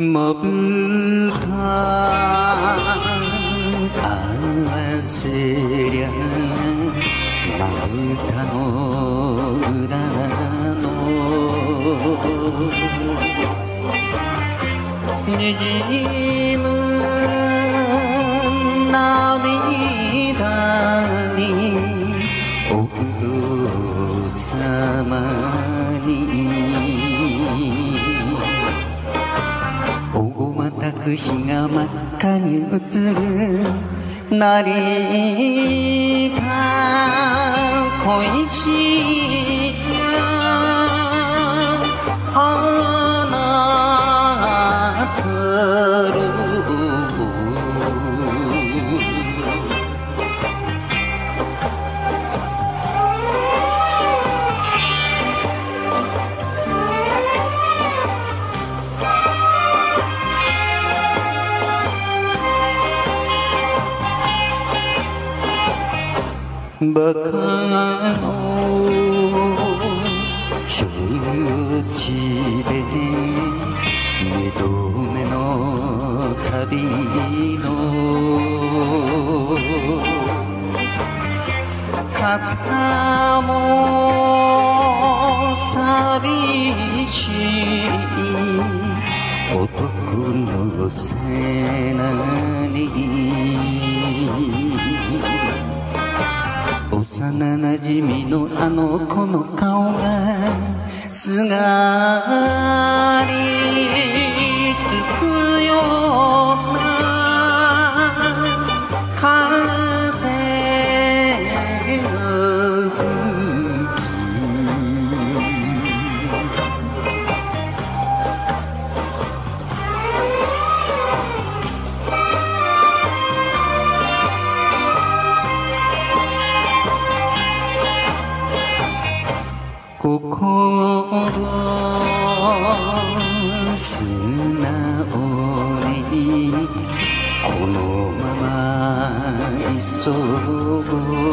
もぶた合わせりゃ丸太の裏のにじむ涙にお父様におごまたく日が真っ赤に映る成田恋しや花降るバカの承知で二度目の旅のかすかも寂しい男の背中に幼なじみのあの子の顔がすがりつくような風の吹心素直にこのままいそう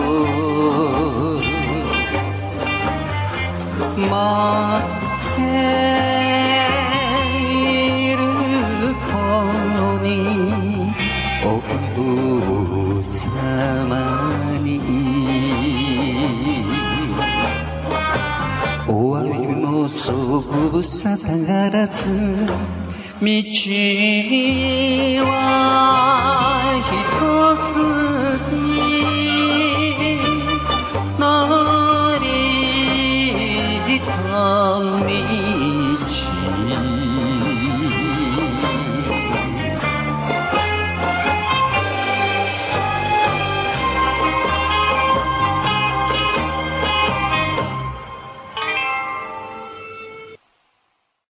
待っている頃にお父様にお詫びもそうご無沙汰がらず道は一つになりた道